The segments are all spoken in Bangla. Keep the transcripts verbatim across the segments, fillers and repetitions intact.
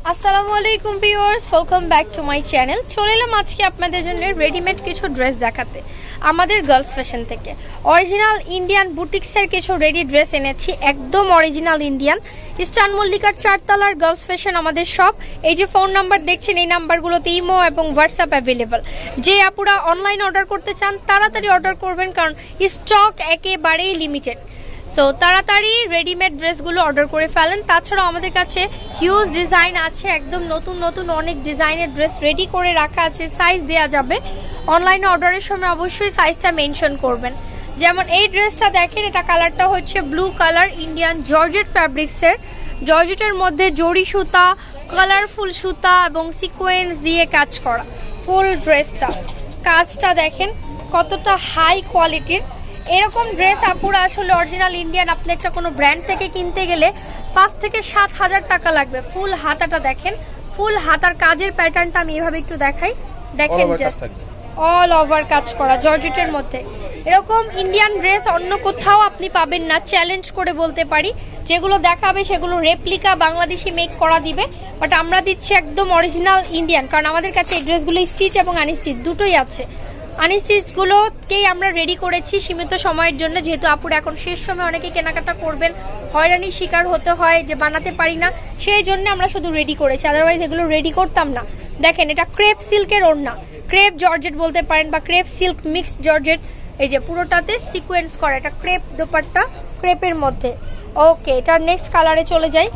আসসালামু আলাইকুম viewers, welcome back to my channel. চলে এলাম আজকে আপনাদের জন্য রেডিমেড কিছু ড্রেস দেখাতে আমাদের গার্লস ফ্যাশন থেকে। অরিজিনাল ইন্ডিয়ান বুটিক্সের কিছু রেডি ড্রেস এনেছি, একদম অরিজিনাল ইন্ডিয়ান। ইস্টার্ন মল্লিকার চারতলার গার্লস ফ্যাশন আমাদের সব। এই যে ফোন নাম্বার দেখছেন, এই নাম্বারগুলোতে ইমো এবং হোয়াটসঅ্যাপ অ্যাভেলেবল। যে আপুরা অনলাইন অর্ডার করতে চান তাড়াতাড়ি অর্ডার করবেন, কারণ স্টক একেবারেই লিমিটেড। সো তাড়াতাড়ি রেডিমেড ড্রেসগুলো অর্ডার করে ফেলেন। তাছাড়াও আমাদের কাছে হিউজ ডিজাইন আছে, একদম নতুন নতুন অনেক ডিজাইনের ড্রেস রেডি করে রাখা আছে, সাইজ দেওয়া যাবে। অনলাইনে অর্ডারের সময় অবশ্যই সাইজটা মেনশন করবেন। যেমন এই ড্রেসটা দেখেন, এটা কালারটা হচ্ছে ব্লু কালার, ইন্ডিয়ান জর্জেট ফ্যাব্রিক্সের। জর্জেটের মধ্যে জরি সুতা, কালারফুল সুতা এবং সিকোয়েন্স দিয়ে কাজ করা ফুল ড্রেসটা। কাজটা দেখেন কতটা হাই কোয়ালিটির। এরকম ড্রেস আপুরা আসলে অরিজিনাল ইন্ডিয়ান আপনি একটা কোনো ব্র্যান্ড থেকে কিনতে গেলে পাঁচ থেকে সাত হাজার টাকা লাগবে। ফুল হাতাটা দেখেন, ফুল হাতার কাজের প্যাটার্নটা আমি এভাবে একটু দেখাই, দেখেন জাস্ট অল ওভার কাজ করা জর্জেটের মধ্যে। এরকম ইন্ডিয়ান ড্রেস অন্য কোথাও আপনি পাবেন না, চ্যালেঞ্জ করে বলতে পারি। যেগুলো দেখাবে সেগুলো রেপ্লিকা বাংলাদেশি মেক করা দিবে, বাট আমরা দিচ্ছি একদম অরিজিনাল ইন্ডিয়ান, কারণ আমাদের কাছে এই ড্রেসগুলো স্টিচ এবং আনস্টিচ দুটোই আছে। আনস্টিচগুলোকেই আমরা রেডি করেছি সীমিত সময়ের জন্য, যেহেতু আপুরা এখন শেষ সময় অনেকে কেনাকাটা করবেন, হয়রানির শিকার হতে হয় যে বানাতে পারি না, সেই জন্য আমরা শুধু রেডি করেছি, আদারওয়াইজ এগুলো রেডি করতাম না। দেখেন এটা ক্রেপ সিল্কের ওড়না, ক্রেপ জর্জেট বলতে পারেন বা ক্রেপ সিল্ক মিক্সড জর্জেট। এই যে পুরোটাতে সিকোয়েন্স করা, এটা ক্রেপ দোপাট্টা ক্রেপের মধ্যে। ওকে, এটার নেক্সট কালারে চলে যাই।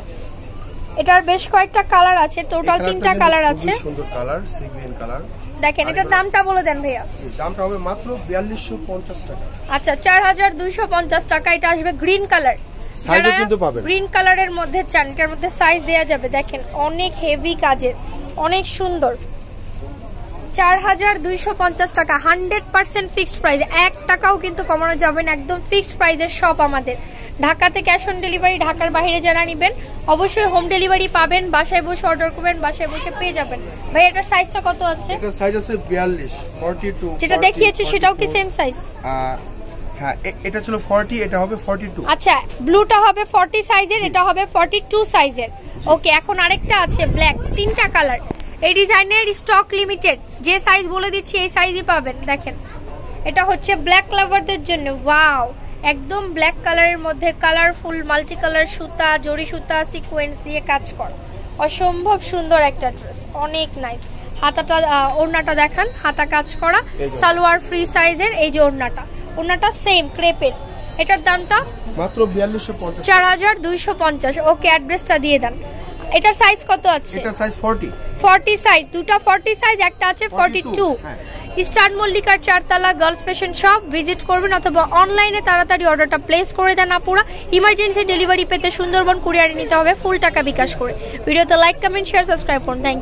এটার বেশ কয়েকটা কালার আছে, টোটাল তিনটা কালার আছে। সুন্দর কালার, সি গ্রিন কালার। দেখেন এটার দামটা বলে দেন ভাইয়া। দামটা হবে মাত্র বিয়াল্লিশশো পঞ্চাশ টাকা। আচ্ছা, চার হাজার দুইশো পঞ্চাশ টাকা। এটা আসবে গ্রিন কালার, সাইজও কিন্তু পাবেন গ্রিন কালারের মধ্যে চান, এটার মধ্যে সাইজ দেয়া যাবে। দেখেন অনেক হেভি কাজের, অনেক সুন্দর। চার হাজার দুইশো পঞ্চাশ টাকা, হান্ড্রেড পার্সেন্ট ফিক্সড প্রাইস, এক টাকাও কিন্তু কমানো যাবে না, একদম ফিক্সড প্রাইসের সব আমাদের। ঢাকাতে ক্যাশ অন ডেলিভারি, ঢাকার বাইরে যারা নেবেন অবশ্যই হোম ডেলিভারি পাবেন। বাসায় বসে অর্ডার করবেন, বাসায় বসে পেয়ে যাবেন। ভাই এটার সাইজটা কত আছে? এটার সাইজ আছে বিয়াল্লিশ, বত্রিশ। যেটা দেখিয়েছি সেটাও কি সেম সাইজ? হ্যাঁ, এটা ছিল চল্লিশ, এটা হবে বত্রিশ। আচ্ছা, ব্লুটা হবে চল্লিশ সাইজের, এটা হবে বত্রিশ সাইজের। ওকে, এখন আরেকটা আছে ব্ল্যাক, তিনটা কালার। এই ডিজাইনের স্টক লিমিটেড, যে সাইজ বলে দিচ্ছি এই সাইজই পাবেন। দেখেন এটা হচ্ছে ব্ল্যাক লাভারদের জন্য। ওয়াও, একদম ব্ল্যাক কালারের মধ্যে কালারফুল মাল্টি কালার সুতা, জরি সুতা, সিকোয়েন্স দিয়ে কাজ করা, অসম্ভব সুন্দর একটা ড্রেস, অনেক নাইস। হাতাটা, ওড়নাটা দেখান, হাতা কাজ করা, সালোয়ার ফ্রি সাইজের। এই যে ওড়নাটা, ওড়নাটা সেম ক্রেপের। এটার দামটা মাত্র বিয়াল্লিশশো পঞ্চাশ, চার হাজার দুইশো পঞ্চাশ। ওকে, অ্যাড্রেসটা দিয়ে দেন। এটার সাইজ কত আছে? এটা সাইজ চল্লিশ, চল্লিশ সাইজ, দুটো চল্লিশ সাইজ, একটা আছে বত্রিশ। ইস্টার্ন মল্লিকার চারতলা গার্লস ফ্যাশন শপ ভিজিট করবেন, অথবা অনলাইনে তাড়াতাড়ি অর্ডারটা প্লেস করে দেন আপুরা। ইমার্জেন্সি ডেলিভারি পেতে সুন্দরবন কুরিয়ারে নিতে হবে ফুল টাকা বিকাশ করে। ভিডিওতে লাইক, কমেন্ট, শেয়ার, সাবস্ক্রাইব করুন। Thank you.